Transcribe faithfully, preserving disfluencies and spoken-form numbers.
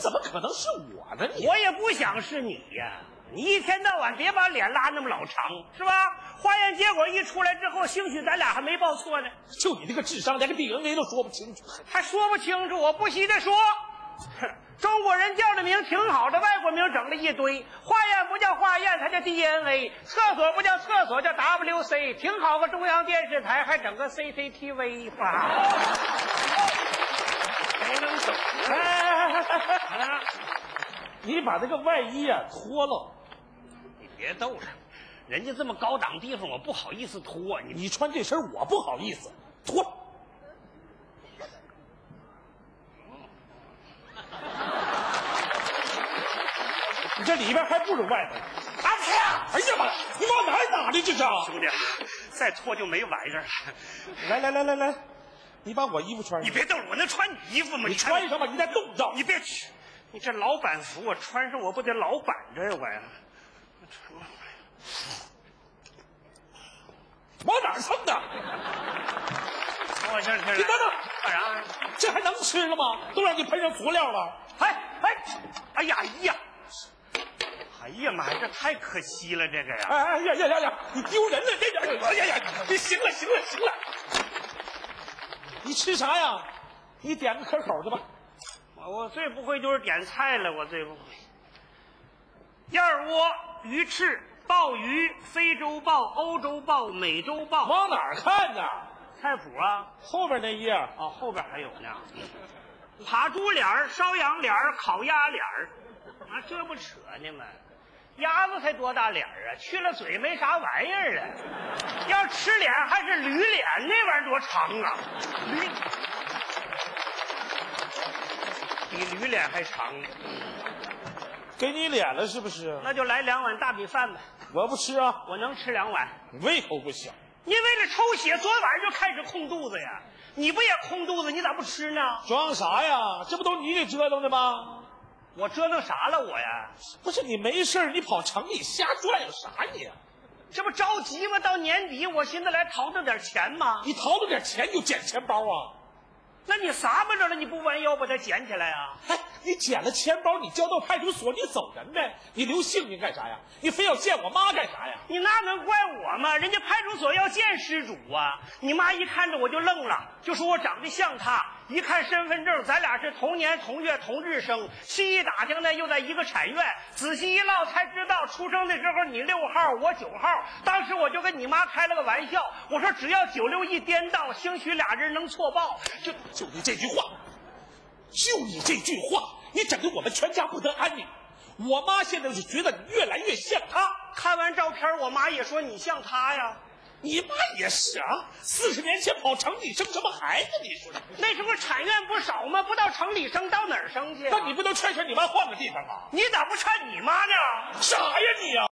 怎么可能是我呢？你我也不想是你呀。你一天到晚别把脸拉那么老长，是吧？化验结果一出来之后，兴许咱俩还没报错呢。 就你这个智商，连个 D N A 都说不清楚， 还说不清楚。我不惜的说，中国人叫的名挺好的，外国名整了一堆。化验不叫化验，它叫 D N A； 厕所不叫厕所，叫 W C。挺好个中央电视台，还整个 C C T V 吧？没能懂。 你把这个外衣啊脱了。 你别逗了，人家这么高档地方，我不好意思脱你。 你穿这身我不好意思脱。你这里边还不如外边。啊呀！哎呀妈！你往哪儿打的这是？ 兄弟，再脱就没玩意儿了。 来来来来来，你把我衣服穿上。 你别逗了，我能穿你衣服吗？ 你穿上吧，你再冻着。 你别去。你这老板服我穿上，我不得老板着呀我呀！ 往哪儿蹭的？ 我这这…… 你等等， 干啥？ 这还能吃了吗？都让你喷上佐料了。 哎哎，哎呀哎呀！哎呀妈呀，这太可惜了，这个呀！ 哎哎呀呀呀呀！你丢人了，这点！哎呀呀！你行了行了行了！你吃啥呀？你点个可口的吧。 我最不会就是点菜了，我最不会。燕儿窝、鱼翅、鲍鱼、非洲豹、欧洲豹、美洲豹。 往哪儿看呢？ 菜谱啊， 后边那页。 哦，后边还有呢。扒猪脸儿、烧羊脸儿、烤鸭脸儿，啊，这不扯呢吗？鸭子才多大脸儿啊，去了嘴没啥玩意儿了。要吃脸还是驴脸，那玩意儿多长啊？驴。比驴脸还长呢， 给你脸了是不是？ 那就来两碗大米饭吧。 我不吃啊， 我能吃两碗。 你胃口不小。 你为了抽血，昨晚上就开始空肚子呀？你不也空肚子？你咋不吃呢？ 装啥呀？这不都你给折腾的吗？ 我折腾啥了我呀？ 不是你没事你跑城里瞎转悠啥你啊？ 这不着急吗？到年底我寻思来淘着点钱吗？ 你淘着点钱就捡钱包啊？ 那你撒巴着了，你不弯腰把它捡起来啊？ 哎，你捡了钱包，你交到派出所，你走人呗？你留姓名干啥呀？你非要见我妈干啥呀？ 你那能怪我吗？人家派出所要见失主啊！你妈一看着我就愣了，就说我长得像她。一看身份证，咱俩是同年同月同日生。细一打听呢，又在一个产院。仔细一唠才知道，出生的时候你六号，我九号。当时我就跟你妈开了个玩笑，我说只要九六一颠倒，兴许俩人能错报。就就你这句话，就你这句话，你整得我们全家不得安宁。我妈现在是觉得你越来越像她。 看完照片，我妈也说你像她呀。 你妈也是啊，四十年前跑城里生什么孩子？你说那时候产院不少吗？不到城里生，到哪儿生去？ 那你不能劝劝你妈换个地方啊？ 你咋不劝你妈呢？ 啥呀你呀、啊？